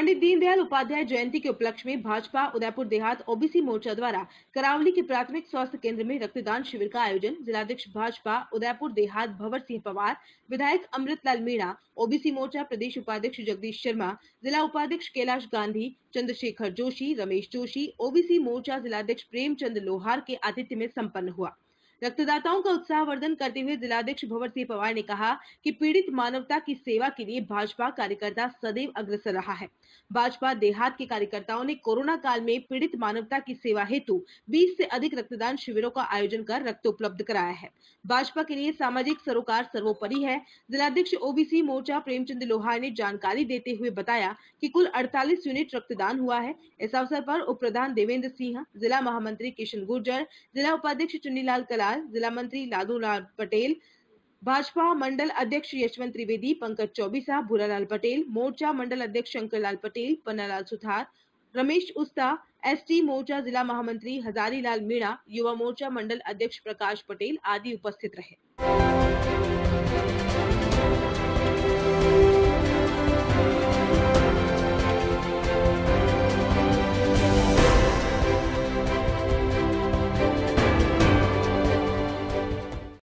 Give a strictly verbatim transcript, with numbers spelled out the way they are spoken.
पंडित दीनदयाल उपाध्याय जयंती के उपलक्ष्य में भाजपा उदयपुर देहात ओबीसी मोर्चा द्वारा करावली के प्राथमिक स्वास्थ्य केंद्र में रक्तदान शिविर का आयोजन जिलाध्यक्ष भाजपा उदयपुर देहात भंवर सिंह पवार, विधायक अमृतलाल मीणा, ओबीसी मोर्चा प्रदेश उपाध्यक्ष जगदीश शर्मा, जिला उपाध्यक्ष कैलाश गांधी, चंद्रशेखर जोशी, रमेश जोशी, ओबीसी मोर्चा जिलाध्यक्ष प्रेमचंद लोहार के आतिथ्य में संपन्न हुआ। रक्तदाताओं का उत्साहवर्धन करते हुए जिलाध्यक्ष भंवर सिंह पवार ने कहा कि पीड़ित मानवता की सेवा के लिए भाजपा कार्यकर्ता सदैव अग्रसर रहा है। भाजपा देहात के कार्यकर्ताओं ने कोरोना काल में पीड़ित मानवता की सेवा हेतु बीस से अधिक रक्तदान शिविरों का आयोजन कर रक्त उपलब्ध कराया है। भाजपा के लिए सामाजिक सरोकार सर्वोपरि है। जिलाध्यक्ष ओबीसी मोर्चा प्रेमचंद लोहार ने जानकारी देते हुए बताया कि कुल अड़तालीस यूनिट रक्तदान हुआ है। इस अवसर पर उप प्रधान देवेंद्र सिंह, जिला महामंत्री किशन गुर्जर, जिला उपाध्यक्ष चुन्नीलाल कलाल, जिला मंत्री लालू लाल पटेल, भाजपा मंडल अध्यक्ष यशवंत त्रिवेदी, पंकज चौबीसा, भूरालाल पटेल, मोर्चा मंडल अध्यक्ष शंकरलाल पटेल, पन्नालाल सुथार, रमेश उस्ता, एसटी मोर्चा जिला महामंत्री हजारीलाल मीणा, युवा मोर्चा मंडल अध्यक्ष प्रकाश पटेल आदि उपस्थित रहे।